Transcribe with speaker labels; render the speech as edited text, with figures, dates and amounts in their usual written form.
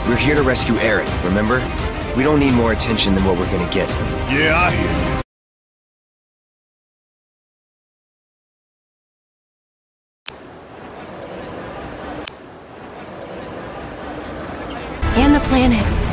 Speaker 1: We're here to rescue Aerith, remember? We don't need more attention than what we're gonna get.
Speaker 2: Yeah, I hear you.
Speaker 3: And the planet.